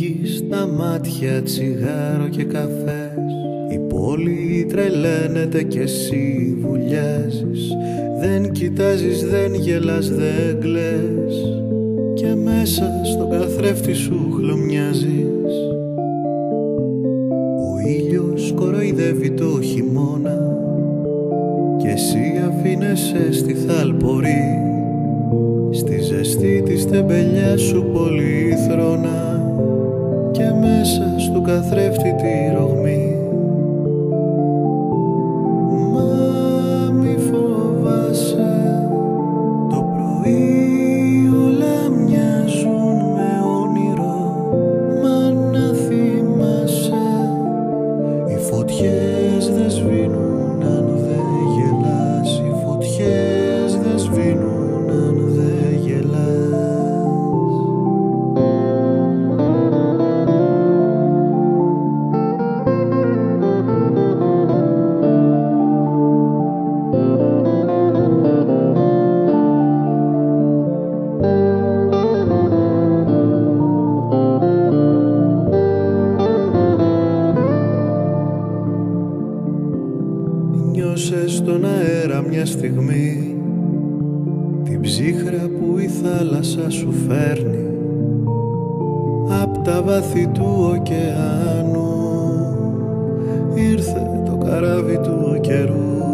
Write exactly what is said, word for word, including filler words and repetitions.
ανοίγεις τα μάτια, τσιγάρο και καφές. Η πόλη τρελαίνεται κι εσύ βουλιάζεις. Δεν κοιτάζεις, δεν γελάς, δεν κλαις. Και μέσα στον καθρέφτη σου χλωμιάζεις. Ο ήλιος κοροϊδεύει το χειμώνα κι εσύ αφήνεσαι στη θαλπορή. Στη ζεστή της τεμπελιά σου πολύθρονα και μέσα στο καθρέφτη τη ρογμή. Μα μη φοβάσαι, το πρωί όλα μοιάζουν με όνειρο. Μα να θυμάσαι, οι φωτιές δεν σβήνουν αν δεν γελάς. Οι φωτιές δεν σβήνουν αν δεν γελάς. Νιώσες στον αέρα μια στιγμή την ψύχρα που η θάλασσα σου φέρνει απ' τα βάθη του ωκεάνου. Ήρθε το καράβι του καιρού